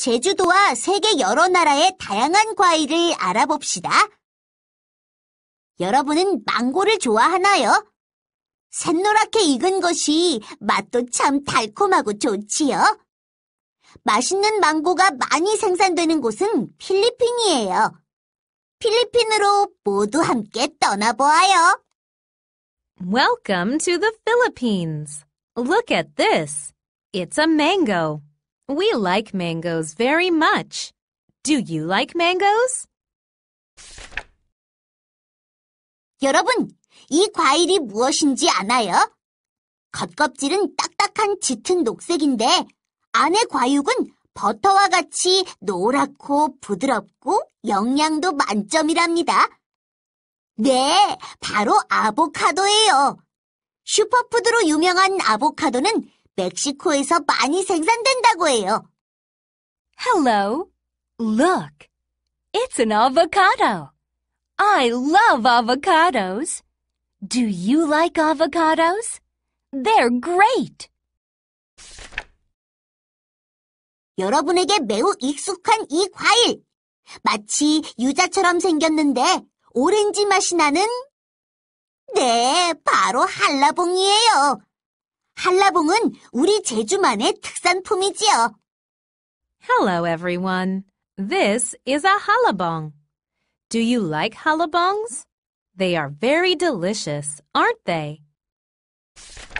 제주도와 세계 여러 나라의 다양한 과일을 알아봅시다. 여러분은 망고를 좋아하나요? 샛노랗게 익은 것이 맛도 참 달콤하고 좋지요. 맛있는 망고가 많이 생산되는 곳은 필리핀이에요. 필리핀으로 모두 함께 떠나보아요. Welcome to the Philippines. Look at this. It's a mango. We like mangoes very much. Do you like mangoes? 여러분, 이 과일이 무엇인지 아나요? 겉껍질은 딱딱한 짙은 녹색인데 안의 과육은 버터와 같이 노랗고 부드럽고 영양도 만점이랍니다. 네, 바로 아보카도예요. 슈퍼푸드로 유명한 아보카도는 멕시코에서 많이 생산된다고 해요. Hello. Look. It's an avocado. I love avocados. Do you like avocados? They're great. 여러분에게 매우 익숙한 이 과일. 마치 유자처럼 생겼는데 오렌지 맛이 나는 네, 바로 한라봉이에요. 한라봉은 우리 제주만의 특산품이지요. Hello, everyone. This is a halabong. Do you like halabongs? They are very delicious, aren't they?